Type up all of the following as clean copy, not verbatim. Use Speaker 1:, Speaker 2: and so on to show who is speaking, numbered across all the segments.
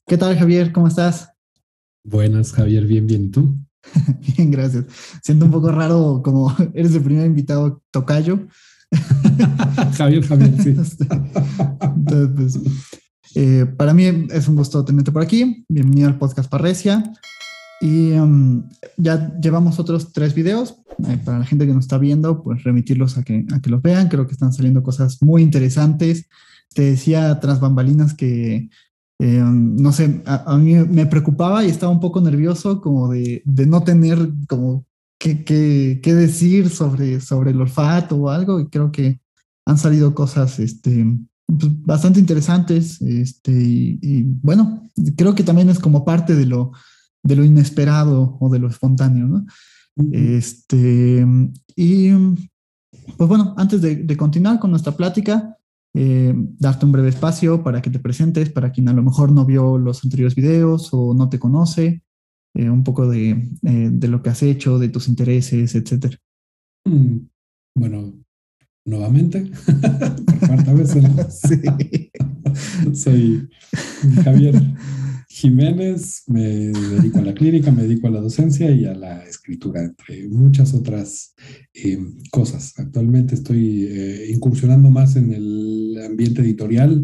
Speaker 1: ¿Qué tal, Javier? ¿Cómo estás?
Speaker 2: Buenas, Javier, bien, bien. ¿Y tú?
Speaker 1: Bien, gracias. Siento un poco raro como eres el primer invitado tocayo.
Speaker 2: Javier, Javier, sí.
Speaker 1: Entonces, pues, para mí es un gusto tenerte por aquí. Bienvenido al podcast Parresia. Y ya llevamos otros tres videos. Para la gente que nos está viendo, pues remitirlos a que los vean. Creo que están saliendo cosas muy interesantes. Te decía tras bambalinas que, no sé, a mí me preocupaba y estaba un poco nervioso como de no tener como qué decir sobre el olfato o algo. Y creo que han salido cosas pues, bastante interesantes. Y bueno, creo que también es como parte de lo inesperado o de lo espontáneo, ¿no? Este, y pues bueno, antes de continuar con nuestra plática, darte un breve espacio para que te presentes, para quien a lo mejor no vio los anteriores videos o no te conoce, un poco de lo que has hecho, de tus intereses, etcétera.
Speaker 2: Mm, Bueno, nuevamente, por cuarta vez,
Speaker 1: Sí.
Speaker 2: soy Javier Jiménez, me dedico a la clínica, me dedico a la docencia y a la escritura, entre muchas otras cosas. Actualmente estoy incursionando más en el ambiente editorial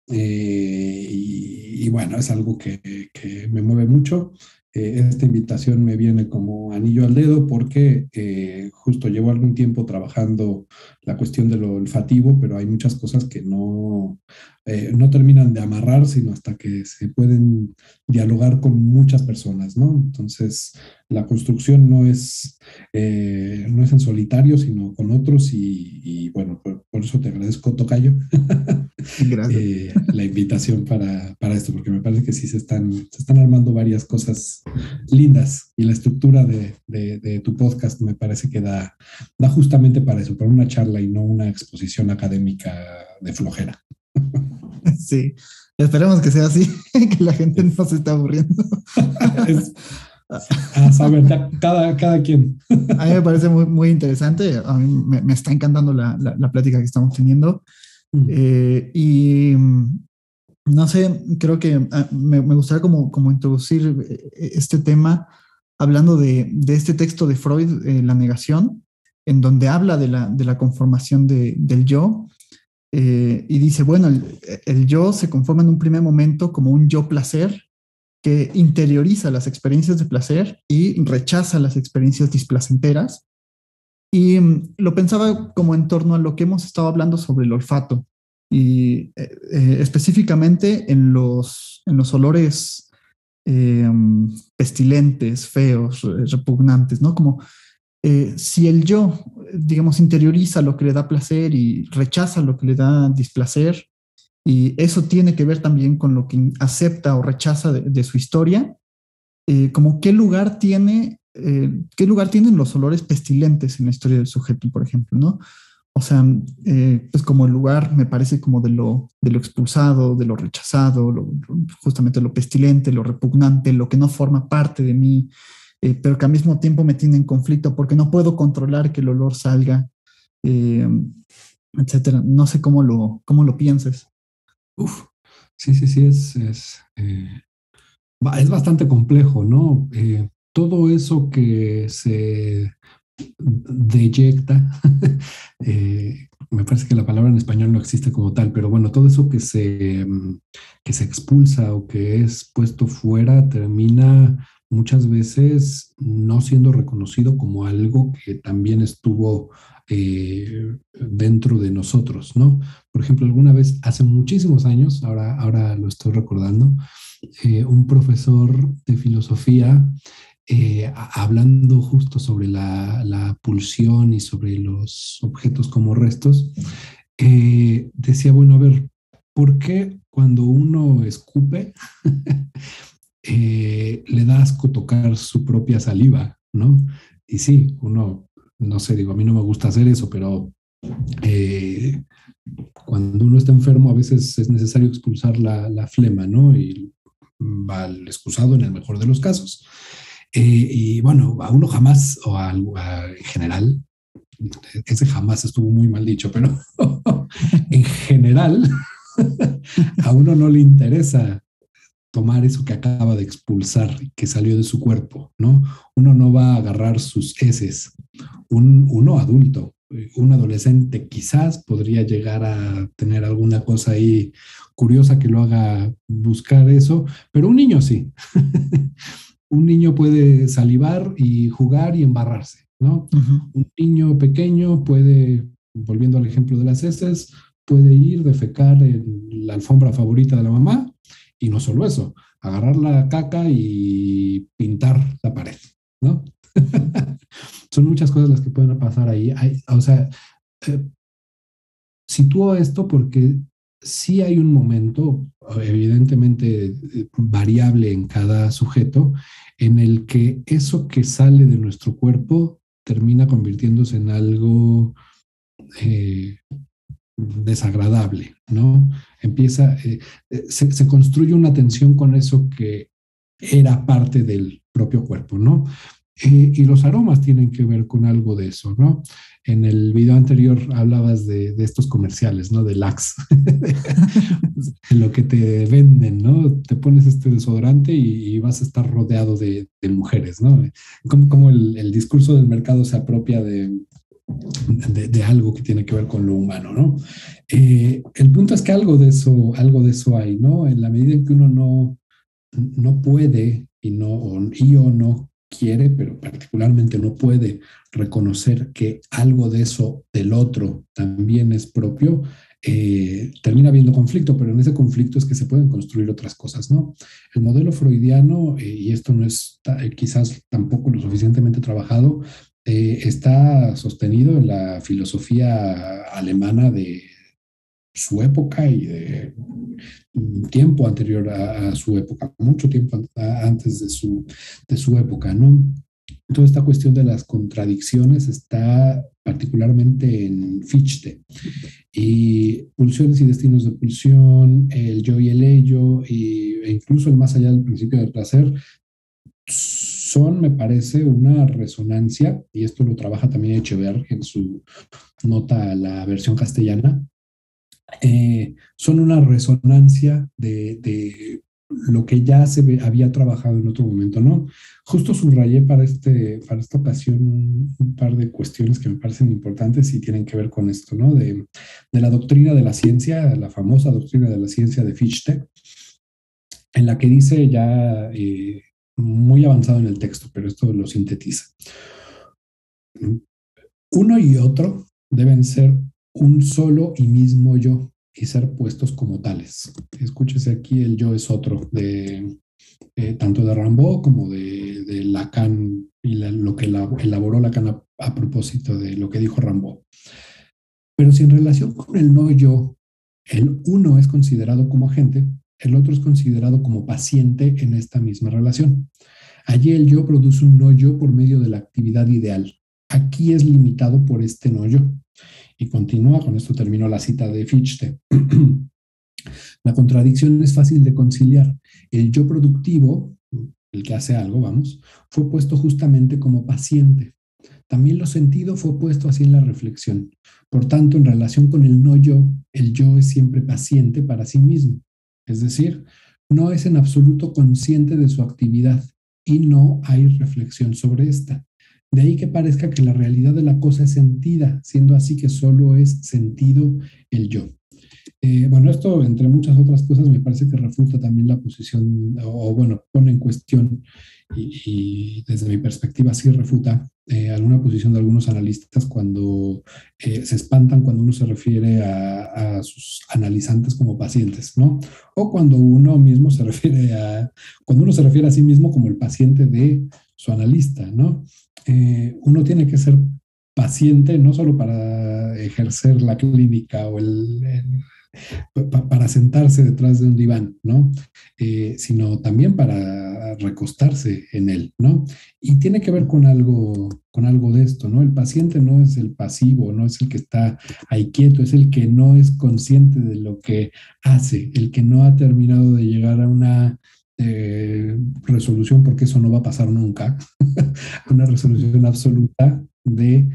Speaker 2: y bueno, es algo que me mueve mucho. Esta invitación me viene como anillo al dedo porque justo llevo algún tiempo trabajando la cuestión de lo olfativo, pero hay muchas cosas que no terminan de amarrar, sino hasta que se pueden dialogar con muchas personas, ¿no? Entonces, la construcción no es en solitario, sino con otros y bueno, por eso te agradezco, Tocayo,
Speaker 1: Gracias.
Speaker 2: la invitación para esto, porque me parece que sí se están armando varias cosas lindas y la estructura de tu podcast me parece que da justamente para eso, para una charla y no una exposición académica de flojera.
Speaker 1: Sí, esperemos que sea así, que la gente no
Speaker 2: Es,
Speaker 1: se esté aburriendo.
Speaker 2: es a saber, cada quien.
Speaker 1: A mí me parece muy, muy interesante. A mí me está encantando la plática que estamos teniendo. Y no sé, creo que me gustaría como introducir este tema hablando de este texto de Freud, La negación, en donde habla de la conformación del yo. Y dice, bueno, el yo se conforma en un primer momento como un yo placer que interioriza las experiencias de placer y rechaza las experiencias displacenteras. Y lo pensaba como en torno a lo que hemos estado hablando sobre el olfato y específicamente en los olores eh, pestilentes, feos, repugnantes, ¿no? Como si el yo, digamos, interioriza lo que le da placer y rechaza lo que le da displacer, y eso tiene que ver también con lo que acepta o rechaza de su historia, como qué lugar tienen los olores pestilentes en la historia del sujeto, por ejemplo, ¿no? O sea, pues como el lugar me parece como de lo expulsado, de lo rechazado, justamente lo pestilente, lo repugnante, lo que no forma parte de mí, pero que al mismo tiempo me tiene en conflicto porque no puedo controlar que el olor salga, eh, etcétera. No sé cómo lo pienses.
Speaker 2: Uf, sí, sí, sí, es bastante complejo, ¿no? Todo eso que se deyecta, me parece que la palabra en español no existe como tal, pero bueno, todo eso que se expulsa o que es puesto fuera termina muchas veces no siendo reconocido como algo que también estuvo dentro de nosotros, ¿no? Por ejemplo, alguna vez, hace muchísimos años, ahora lo estoy recordando, un profesor de filosofía hablando justo sobre la pulsión y sobre los objetos como restos, decía, bueno, a ver, ¿por qué cuando uno escupe le da asco tocar su propia saliva, ¿no? Y sí, uno, no sé, digo, a mí no me gusta hacer eso, pero eh, cuando uno está enfermo a veces es necesario expulsar la flema, ¿no? Y va al excusado en el mejor de los casos. Y bueno, a uno jamás, en general, ese jamás estuvo muy mal dicho, pero en general, a uno no le interesa tomar eso que acaba de expulsar, que salió de su cuerpo, ¿no? Uno no va a agarrar sus heces. Uno adulto, un adolescente quizás podría llegar a tener alguna cosa ahí curiosa que lo haga buscar eso, pero un niño sí. Un niño puede salivar y jugar y embarrarse, ¿no?
Speaker 1: Ujú.
Speaker 2: Un niño pequeño puede, volviendo al ejemplo de las heces, puede ir, defecar en la alfombra favorita de la mamá y no solo eso, agarrar la caca y pintar la pared, ¿no? Son muchas cosas las que pueden pasar ahí. O sea, eh, sitúo esto porque sí hay un momento, evidentemente variable en cada sujeto, en el que eso que sale de nuestro cuerpo termina convirtiéndose en algo eh, desagradable, ¿no? Se construye una tensión con eso que era parte del propio cuerpo, ¿no? Y los aromas tienen que ver con algo de eso, ¿no? En el video anterior hablabas de estos comerciales, ¿no? De Lax, de lo que te venden, ¿no? Te pones este desodorante y vas a estar rodeado de mujeres, ¿no? Como el discurso del mercado se apropia de algo que tiene que ver con lo humano, ¿no? El punto es que algo de eso hay, ¿no? En la medida en que uno no puede y o no quiere, pero particularmente no puede reconocer que algo de eso del otro también es propio, termina habiendo conflicto, pero en ese conflicto es que se pueden construir otras cosas, ¿no? El modelo freudiano, y esto no es quizás tampoco lo suficientemente trabajado, está sostenido en la filosofía alemana de su época y de un tiempo anterior a su época, mucho tiempo antes de su época, ¿no? Toda esta cuestión de las contradicciones está particularmente en Fichte y pulsiones y destinos de pulsión, el yo y el ello, e incluso el más allá del principio del placer, son, me parece, una resonancia, y esto lo trabaja también Echeverri en su nota a la versión castellana, son una resonancia de lo que ya había trabajado en otro momento, ¿no? Justo subrayé para esta ocasión un par de cuestiones que me parecen importantes y tienen que ver con esto, ¿no? De la doctrina de la ciencia, la famosa doctrina de la ciencia de Fichte, en la que dice ya muy avanzado en el texto, pero esto lo sintetiza. Uno y otro deben ser un solo y mismo yo y ser puestos como tales. Escúchese aquí, el yo es otro, tanto de Rimbaud como de Lacan y lo que elaboró Lacan a propósito de lo que dijo Rimbaud. Pero si en relación con el no yo, el uno es considerado como agente, el otro es considerado como paciente en esta misma relación. Allí el yo produce un no yo por medio de la actividad ideal. Aquí es limitado por este no yo. Y continúa, con esto termino la cita de Fichte. La contradicción es fácil de conciliar. El yo productivo, el que hace algo, vamos, fue puesto justamente como paciente. También lo sentido fue puesto así en la reflexión. Por tanto, en relación con el no yo, el yo es siempre paciente para sí mismo. Es decir, no es en absoluto consciente de su actividad y no hay reflexión sobre esta. De ahí que parezca que la realidad de la cosa es sentida, siendo así que solo es sentido el yo. Bueno, esto, entre muchas otras cosas, me parece que refuta también la posición, o bueno, pone en cuestión, y desde mi perspectiva sí refuta alguna posición de algunos analistas cuando se espantan cuando uno se refiere a sus analizantes como pacientes, ¿no? O cuando uno mismo cuando uno se refiere a sí mismo como el paciente de su analista, ¿no? Uno tiene que ser paciente no solo para ejercer la clínica o para sentarse detrás de un diván, ¿no? Sino también para recostarse en él, ¿no? Y tiene que ver con algo de esto, ¿no? El paciente no es el pasivo, no es el que está ahí quieto, es el que no es consciente de lo que hace, el que no ha terminado de llegar a una resolución, porque eso no va a pasar nunca, una resolución absoluta de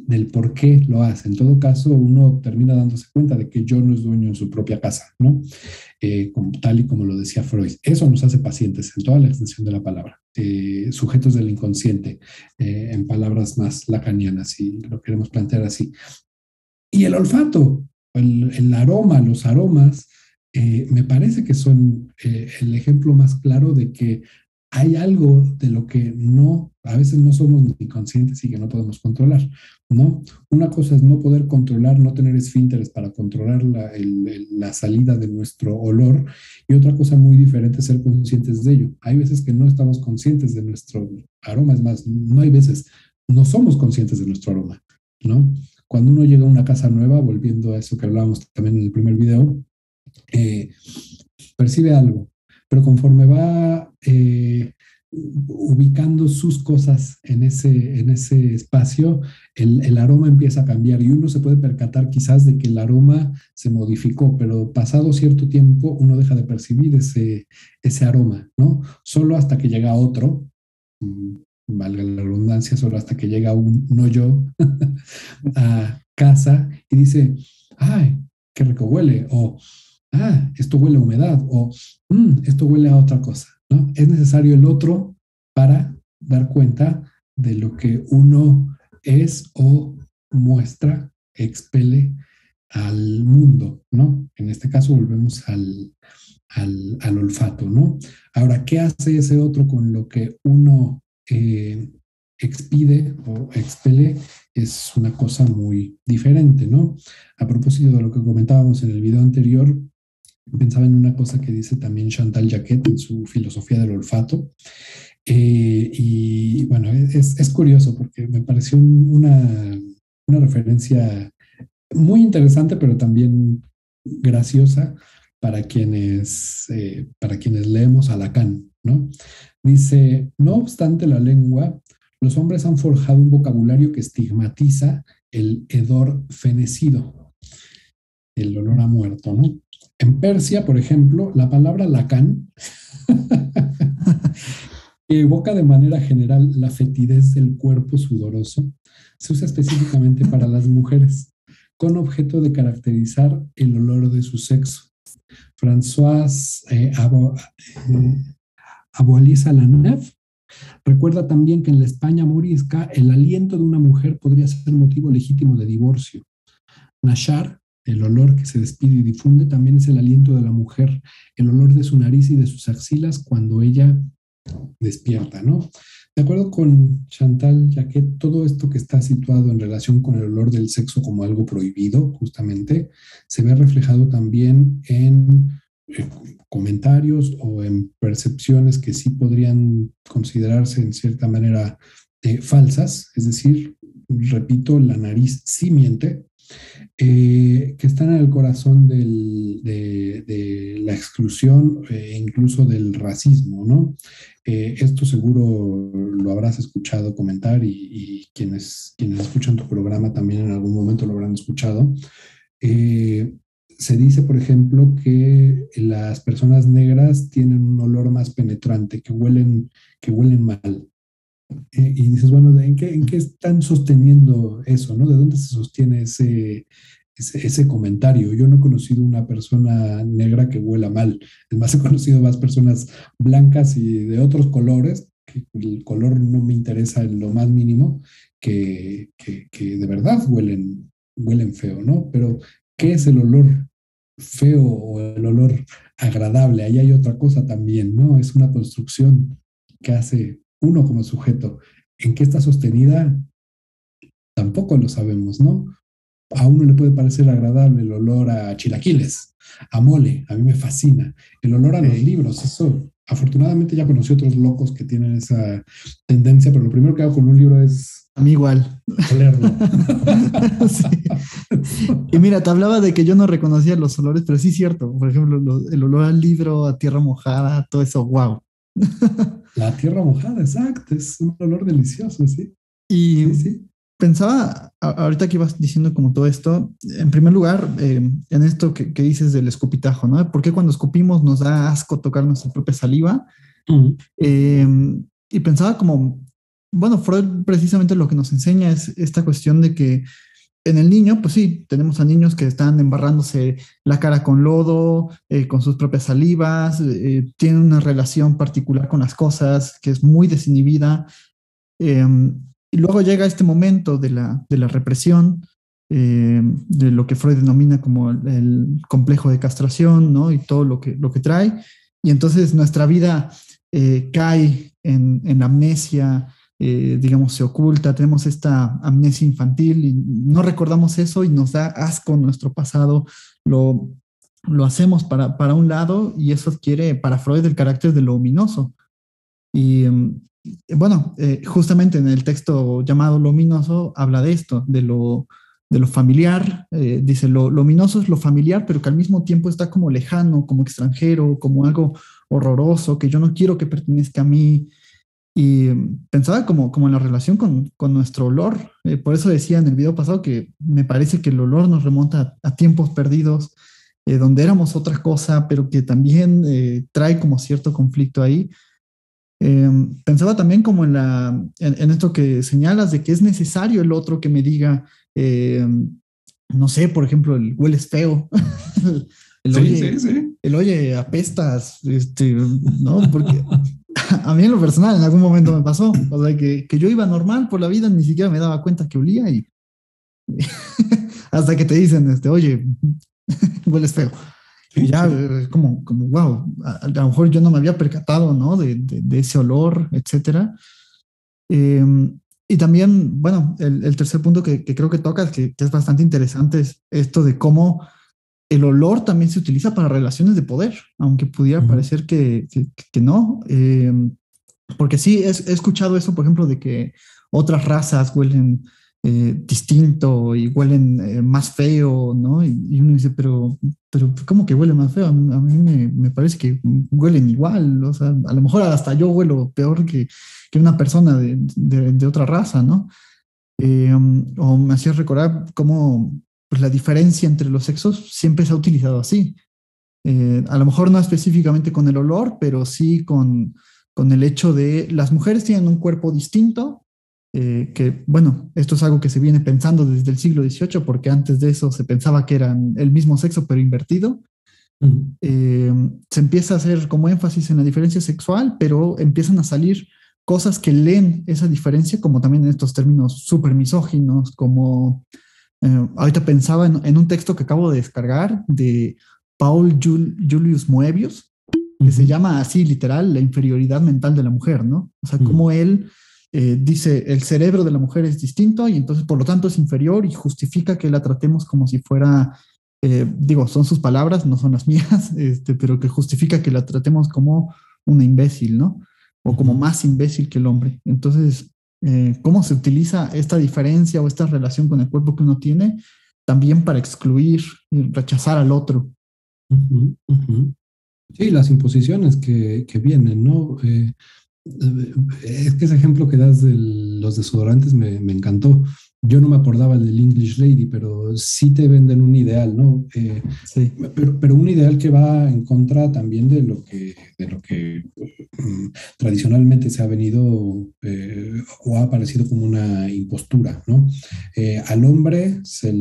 Speaker 2: del por qué lo hace. En todo caso, uno termina dándose cuenta de que yo no es dueño en su propia casa, ¿no? Tal y como lo decía Freud. Eso nos hace pacientes en toda la extensión de la palabra, sujetos del inconsciente, en palabras más lacanianas, si lo queremos plantear así. Y el olfato, el aroma, los aromas, me parece que son el ejemplo más claro de que hay algo de lo que no, a veces no somos ni conscientes y que no podemos controlar, ¿no? Una cosa es no poder controlar, no tener esfínteres para controlar la salida de nuestro olor, y otra cosa muy diferente es ser conscientes de ello. Hay veces que no estamos conscientes de nuestro aroma, es más, no hay veces, no somos conscientes de nuestro aroma, ¿no? Cuando uno llega a una casa nueva, volviendo a eso que hablábamos también en el primer video, eh, percibe algo, pero conforme va ubicando sus cosas en ese espacio, el aroma empieza a cambiar y uno se puede percatar quizás de que el aroma se modificó, pero pasado cierto tiempo uno deja de percibir ese aroma, ¿no? Solo hasta que llega otro, valga la redundancia, solo hasta que llega un no yo a casa y dice, ay, qué rico huele, o esto huele a humedad, o esto huele a otra cosa, ¿no? Es necesario el otro para dar cuenta de lo que uno es o muestra, expele al mundo, ¿no? En este caso volvemos al olfato, ¿no? Ahora, ¿qué hace ese otro con lo que uno expide o expele? Es una cosa muy diferente, ¿no? A propósito de lo que comentábamos en el video anterior, pensaba en una cosa que dice también Chantal Jacquet en su filosofía del olfato. Y bueno, es curioso porque me pareció una referencia muy interesante, pero también graciosa para quienes leemos a Lacan, ¿no? Dice, no obstante la lengua, los hombres han forjado un vocabulario que estigmatiza el hedor fenecido, el olor a muerto, ¿no? En Persia, por ejemplo, la palabra Lacan que evoca de manera general la fetidez del cuerpo sudoroso, se usa específicamente para las mujeres, con objeto de caracterizar el olor de su sexo. François Aboaliza Lanef recuerda también que en la España morisca el aliento de una mujer podría ser motivo legítimo de divorcio. Nashar, el olor que se despide y difunde, también es el aliento de la mujer, el olor de su nariz y de sus axilas cuando ella despierta, ¿no? De acuerdo con Chantal Jacquet, todo esto que está situado en relación con el olor del sexo como algo prohibido, justamente, se ve reflejado también en comentarios o en percepciones que sí podrían considerarse en cierta manera falsas, es decir, repito, la nariz sí miente, que están en el corazón de la exclusión e incluso del racismo, ¿no? Esto seguro lo habrás escuchado comentar y quienes escuchan tu programa también en algún momento lo habrán escuchado. Se dice, por ejemplo, que las personas negras tienen un olor más penetrante, que huelen mal. Y dices, bueno, ¿en qué están sosteniendo eso, no? ¿De dónde se sostiene ese comentario? Yo no he conocido una persona negra que huela mal. Es más, he conocido más personas blancas y de otros colores, que el color no me interesa en lo más mínimo, que de verdad huelen feo, ¿no? Pero, ¿qué es el olor feo o el olor agradable? Ahí hay otra cosa también, ¿no? Es una construcción que hace uno como sujeto. ¿En qué está sostenida? Tampoco lo sabemos, ¿no? A uno le puede parecer agradable el olor a chilaquiles, a mole, a mí me fascina. El olor a los libros, eso, afortunadamente ya conocí otros locos que tienen esa tendencia, pero lo primero que hago con un libro es...
Speaker 1: A mí igual.
Speaker 2: Olerlo.
Speaker 1: Sí. Y mira, te hablaba de que yo no reconocía los olores, pero sí es cierto. Por ejemplo, el olor al libro, a tierra mojada, todo eso, wow.
Speaker 2: La tierra mojada, exacto, es un olor delicioso, sí.
Speaker 1: Y
Speaker 2: sí, sí.
Speaker 1: Pensaba, ahorita que ibas diciendo como todo esto, en primer lugar, en esto que dices del escupitajo, ¿no? ¿Por qué cuando escupimos nos da asco tocar nuestra propia saliva? Y pensaba como, bueno, Freud precisamente lo que nos enseña es esta cuestión de que en el niño, pues sí, tenemos a niños que están embarrándose la cara con lodo, con sus propias salivas, tienen una relación particular con las cosas que es muy desinhibida. eh, y luego llega este momento de la represión, de lo que Freud denomina como el complejo de castración, ¿no? Y todo lo que trae. Y entonces nuestra vida cae en amnesia, digamos, se oculta, tenemos esta amnesia infantil y no recordamos eso y nos da asco nuestro pasado, lo, lo hacemos para un lado y eso adquiere para Freud el carácter de lo ominoso. Y bueno, justamente en el texto llamado Lo ominoso habla de esto, de lo familiar, dice lo ominoso es lo familiar, pero que al mismo tiempo está como lejano, como extranjero, como algo horroroso, que yo no quiero que pertenezca a mí, y pensaba como en la relación con nuestro olor. Por eso decía en el video pasado que me parece que el olor nos remonta a tiempos perdidos, donde éramos otra cosa, pero que también trae como cierto conflicto ahí. Pensaba también como en esto que señalas de que es necesario el otro que me diga, eh, no sé, por ejemplo, el hueles feo, el
Speaker 2: Sí, sí,
Speaker 1: oye,
Speaker 2: sí.
Speaker 1: el oye apestas, ¿no? Porque a mí en lo personal en algún momento me pasó, o sea, que yo iba normal por la vida, ni siquiera me daba cuenta que olía y hasta que te dicen, oye, hueles feo. Y
Speaker 2: Sí,
Speaker 1: ya,
Speaker 2: sí.
Speaker 1: como, wow, a lo mejor yo no me había percatado, ¿no? De ese olor, etcétera. Eh, y también, bueno, el tercer punto que creo que tocas, que es bastante interesante, es esto de cómo el olor también se utiliza para relaciones de poder, aunque pudiera
Speaker 2: Ujú.
Speaker 1: parecer que no. Porque sí, he escuchado eso, por ejemplo, de que otras razas huelen distinto y huelen más feo, ¿no? Y uno dice, pero ¿cómo que huele más feo? A mí me parece que huelen igual, o sea, a lo mejor hasta yo huelo peor que una persona de otra raza, ¿no? O me hacía recordar cómo pues, la diferencia entre los sexos siempre se ha utilizado así. A lo mejor no específicamente con el olor, pero sí con el hecho de las mujeres tienen un cuerpo distinto, que bueno, esto es algo que se viene pensando desde el siglo XVIII, porque antes de eso se pensaba que eran el mismo sexo, pero invertido.
Speaker 2: Ujú.
Speaker 1: Eh, Se empieza a hacer como énfasis en la diferencia sexual, pero empiezan a salir cosas que leen esa diferencia, como también en estos términos súper misóginos, como ahorita pensaba en un texto que acabo de descargar de Julius Moebius, que se
Speaker 2: Ujú.
Speaker 1: llama así literal la inferioridad mental de la mujer, ¿no? O sea,
Speaker 2: Ujú.
Speaker 1: como él dice el cerebro de la mujer es distinto y entonces por lo tanto es inferior y justifica que la tratemos como si fuera, digo, son sus palabras, no son las mías, pero que justifica que la tratemos como una imbécil, ¿no? O como
Speaker 2: Ujú.
Speaker 1: más imbécil que el hombre. Entonces, cómo se utiliza esta diferencia o esta relación con el cuerpo que uno tiene también para excluir y rechazar al otro.
Speaker 2: Ujú. Ujú. Sí, las imposiciones que vienen, ¿no? Es que ese ejemplo que das de los desodorantes me encantó. Yo no me acordaba del English Lady, pero sí te venden un ideal, ¿no?
Speaker 1: Sí,
Speaker 2: Pero un ideal que va en contra también de lo que tradicionalmente se ha venido o ha aparecido como una impostura, ¿no? Al hombre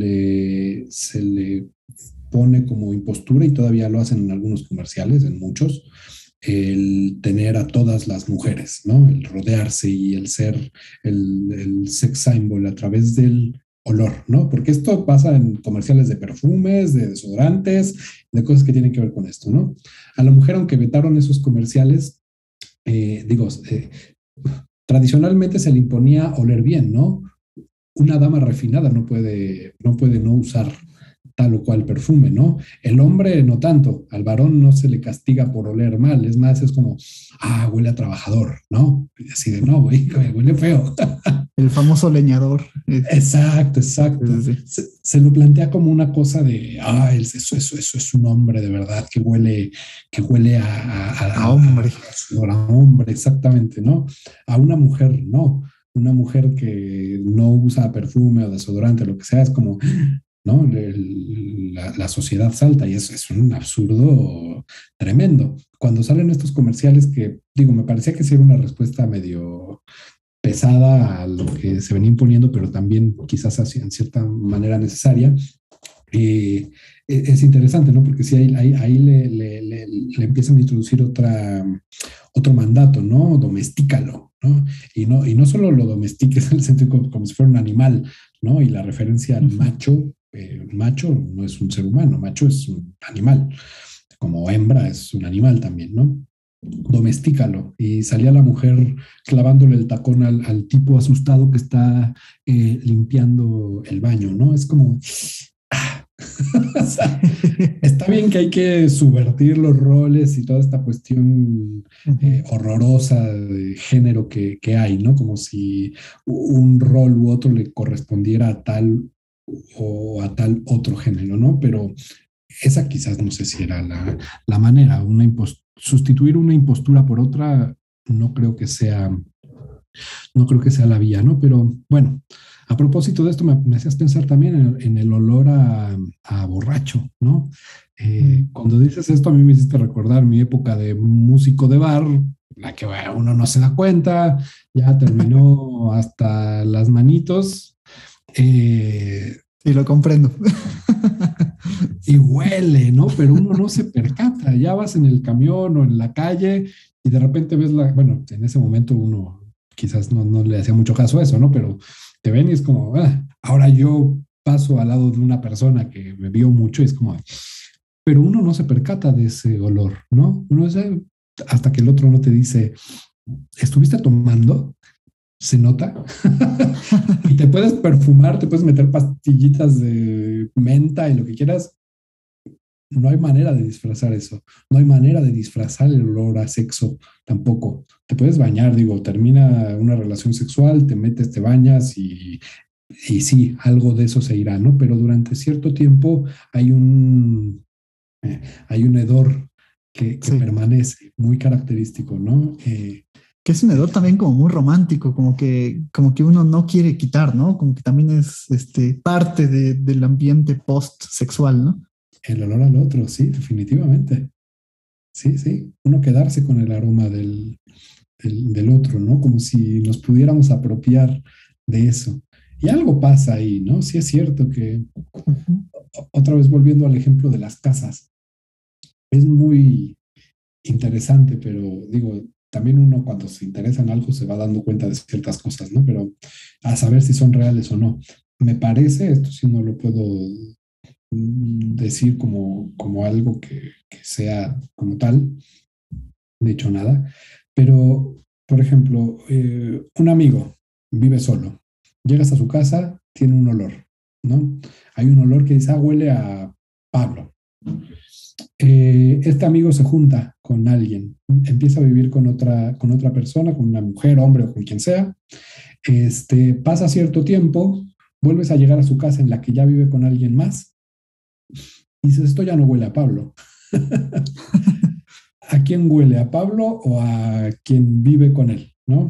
Speaker 2: se le pone como impostura y todavía lo hacen en algunos comerciales, en muchos, el tener a todas las mujeres, ¿no? El rodearse y el ser el sex symbol a través del olor, ¿no? Porque esto pasa en comerciales de perfumes, de desodorantes, de cosas que tienen que ver con esto, ¿no? A la mujer, aunque vetaron esos comerciales, digo, tradicionalmente se le imponía oler bien, ¿no? Una dama refinada no puede no usar tal o cual perfume, ¿no? El hombre no tanto, al varón no se le castiga por oler mal, es más, es como, ah, huele a trabajador, ¿no? Y así de, no, güey, huele feo.
Speaker 1: el famoso leñador.
Speaker 2: Exacto,
Speaker 1: Sí,
Speaker 2: exacto.
Speaker 1: sí.
Speaker 2: Se lo plantea como una cosa de, ah, eso es un hombre de verdad que huele
Speaker 1: Ah, hombre.
Speaker 2: a hombre, exactamente, ¿no? A una mujer, no. Una mujer que no usa perfume o desodorante, lo que sea, es como, ¿no? La sociedad salta y eso es un absurdo tremendo. Cuando salen estos comerciales que, digo, me parecía que sí era una respuesta medio pesada a lo que se venía imponiendo, pero también quizás así, en cierta manera necesaria. Es interesante, ¿no? Porque sí, ahí le empiezan a introducir otro mandato, ¿no? Domestícalo, ¿no? Y no solo lo domestiques en el sentido como si fuera un animal, ¿no? Y la referencia al macho no es un ser humano, macho es un animal, como hembra es un animal también, ¿no? Domestícalo. Y salía la mujer clavándole el tacón al tipo asustado que está limpiando el baño, ¿no? Es como, o sea, está bien que hay que subvertir los roles y toda esta cuestión horrorosa de género que hay, ¿no? Como si un rol u otro le correspondiera a tal o a tal otro género, ¿no? Pero esa quizás no sé si era la manera, sustituir una impostura por otra, no creo que sea, no creo que sea la vía, ¿no? Pero bueno, a propósito de esto, me hacías pensar también en el olor a borracho, ¿no? Cuando dices esto, a mí me hiciste recordar mi época de músico de bar, la que bueno, uno no se da cuenta, ya terminó hasta las manitos.
Speaker 1: Sí, lo comprendo.
Speaker 2: Y huele, ¿no? Pero uno no se percata, ya vas en el camión o en la calle y de repente ves bueno, en ese momento uno quizás no le hacía mucho caso a eso, ¿no? Pero te ven y es como, ahora yo paso al lado de una persona que me vio mucho y es como, pero uno no se percata de ese olor, ¿no? Uno es hasta que el otro no te dice, ¿estuviste tomando? Se nota. Y te puedes perfumar, te puedes meter pastillitas de menta y lo que quieras. No hay manera de disfrazar eso. No hay manera de disfrazar el olor a sexo tampoco. Te puedes bañar, digo, termina una relación sexual, te metes, te bañas y sí, algo de eso se irá, ¿no? Pero durante cierto tiempo hay un hedor que
Speaker 1: Sí.
Speaker 2: permanece muy característico, ¿no?
Speaker 1: Que es un hedor también como muy romántico, como que uno no quiere quitar, ¿no? Como que también es parte del ambiente post-sexual, ¿no?
Speaker 2: El olor al otro, sí, definitivamente. Sí, sí. Uno quedarse con el aroma del otro, ¿no? Como si nos pudiéramos apropiar de eso. Y algo pasa ahí, ¿no? Sí es cierto que,
Speaker 1: Ujú.
Speaker 2: otra vez volviendo al ejemplo de las casas, es muy interesante, pero digo, también uno cuando se interesa en algo se va dando cuenta de ciertas cosas, ¿no? Pero a saber si son reales o no. Me parece, esto sí no lo puedo decir como algo que sea como tal, de hecho nada, pero, por ejemplo, un amigo vive solo, llegas a su casa, tiene un olor, ¿no? Hay un olor que dice, huele a Pablo. Este amigo se junta con alguien, empieza a vivir con otra persona, con una mujer, hombre o con quien sea, pasa cierto tiempo, vuelves a llegar a su casa en la que ya vive con alguien más, y dices, esto ya no huele a Pablo. ¿A quién huele? ¿A Pablo o a quien vive con él? ¿No?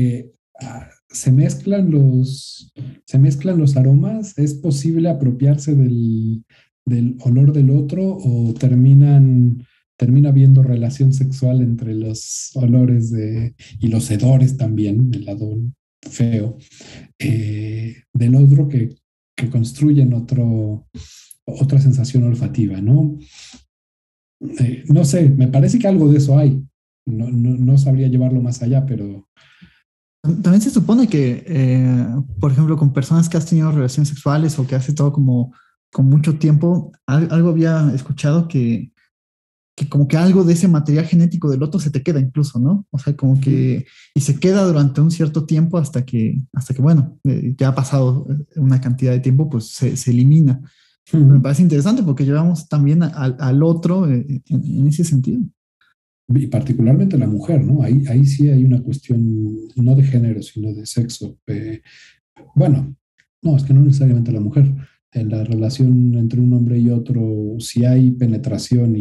Speaker 2: Se mezclan los aromas. ¿Es posible apropiarse del olor del otro o termina habiendo relación sexual entre los olores y los hedores también, el lado feo, del otro que construyen otra sensación olfativa, ¿no? No sé, me parece que algo de eso hay. No sabría llevarlo más allá, pero
Speaker 1: También se supone que, por ejemplo, con personas que has tenido relaciones sexuales o que has estado como con mucho tiempo, algo había escuchado que como que algo de ese material genético del otro se te queda incluso, ¿no? O sea, como que, y se queda durante un cierto tiempo hasta que bueno, ya ha pasado una cantidad de tiempo, pues se elimina. Me parece interesante porque llevamos también al otro en ese sentido.
Speaker 2: y particularmente la mujer, ¿no? Ahí sí hay una cuestión no de género, sino de sexo. Bueno, no, es que no necesariamente la mujer. En la relación entre un hombre y otro, si hay penetración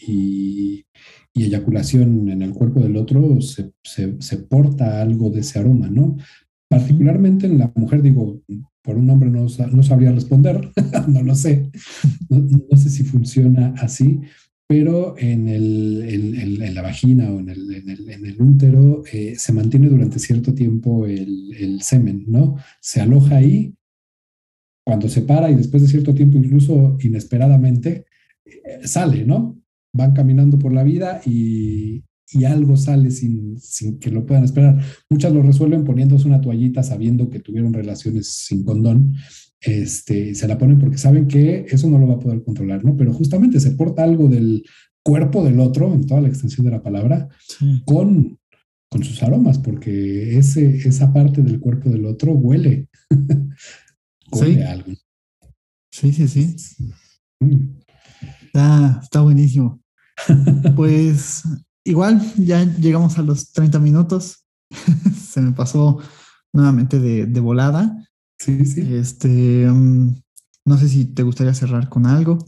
Speaker 2: y eyaculación en el cuerpo del otro, se porta algo de ese aroma, ¿no?
Speaker 1: Ujú.
Speaker 2: Particularmente en la mujer, digo, por un hombre no sabría responder, no lo sé, no sé si funciona así, pero en la vagina o en el útero se mantiene durante cierto tiempo el semen, ¿no? Se aloja ahí cuando se para y después de cierto tiempo, incluso inesperadamente, sale, ¿no? Van caminando por la vida y algo sale sin que lo puedan esperar. Muchas lo resuelven poniéndose una toallita sabiendo que tuvieron relaciones sin condón. Se la ponen porque saben que eso no lo va a poder controlar, ¿no? Pero justamente se porta algo del cuerpo del otro, en toda la extensión de la palabra,
Speaker 1: Sí.
Speaker 2: con sus aromas, porque esa parte del cuerpo del otro huele, huele a
Speaker 1: Sí,
Speaker 2: algo.
Speaker 1: sí, sí, sí.
Speaker 2: Mm.
Speaker 1: Está buenísimo. Pues igual ya llegamos a los 30 minutos. Se me pasó nuevamente de volada.
Speaker 2: Sí, sí.
Speaker 1: No sé si te gustaría cerrar con algo.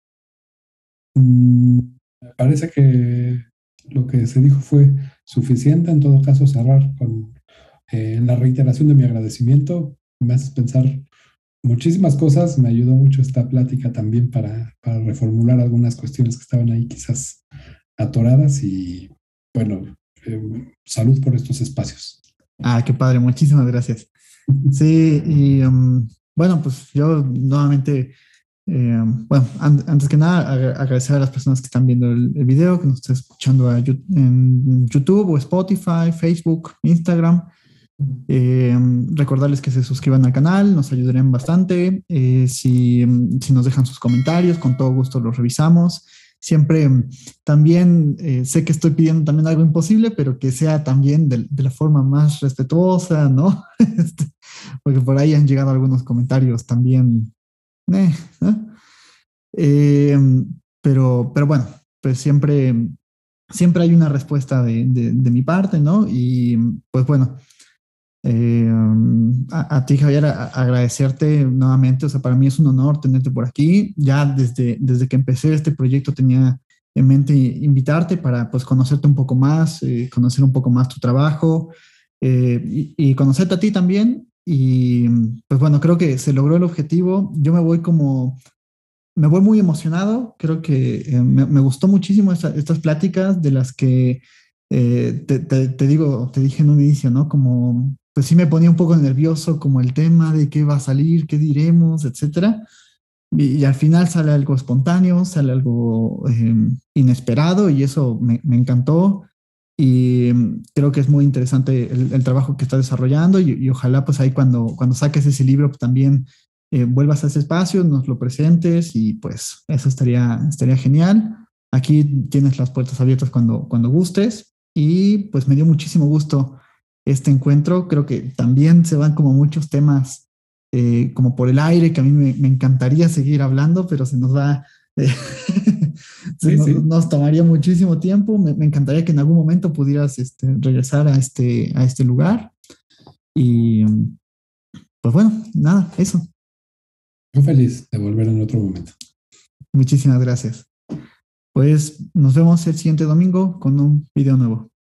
Speaker 2: Mm, Me parece que lo que se dijo fue suficiente. En todo caso, cerrar con la reiteración de mi agradecimiento. Me haces pensar muchísimas cosas. Me ayudó mucho esta plática también para reformular algunas cuestiones que estaban ahí quizás atoradas y bueno, salud por estos espacios.
Speaker 1: Ah, qué padre, muchísimas gracias. Sí, y bueno, pues yo nuevamente, bueno, antes que nada, agradecer a las personas que están viendo el video, que nos están escuchando en YouTube o Spotify, Facebook, Instagram. Eh, Recordarles que se suscriban al canal, nos ayudarían bastante. Si nos dejan sus comentarios, con todo gusto los revisamos. Siempre también sé que estoy pidiendo también algo imposible, pero que sea también de la forma más respetuosa, ¿no? Porque por ahí han llegado algunos comentarios también. eh, ¿no? Eh, pero bueno, pues siempre hay una respuesta de mi parte, ¿no? Y pues bueno, a ti, Javier, agradecerte nuevamente. O sea, para mí es un honor tenerte por aquí. Ya desde que empecé este proyecto tenía en mente invitarte para pues conocerte un poco más, conocer un poco más tu trabajo y conocerte a ti también. Y pues bueno, creo que se logró el objetivo. Yo me voy muy emocionado. Creo que me gustó muchísimo estas pláticas de las que te dije en un inicio, ¿no? Como, pues sí me ponía un poco nervioso, como el tema de qué va a salir, qué diremos, etcétera. Y al final sale algo espontáneo, sale algo inesperado y eso me encantó. Y creo que es muy interesante el trabajo que estás desarrollando y ojalá pues ahí cuando saques ese libro pues, también vuelvas a ese espacio, nos lo presentes y pues eso estaría genial. Aquí tienes las puertas abiertas cuando gustes y pues me dio muchísimo gusto este encuentro. Creo que también se van como muchos temas como por el aire que a mí me encantaría seguir hablando, pero se nos va... eh,
Speaker 2: Sí, sí.
Speaker 1: nos tomaría muchísimo tiempo. Me encantaría que en algún momento pudieras regresar a este lugar. Y pues bueno, nada, eso.
Speaker 2: Muy feliz de volver en otro momento.
Speaker 1: Muchísimas gracias. Pues nos vemos el siguiente domingo con un video nuevo.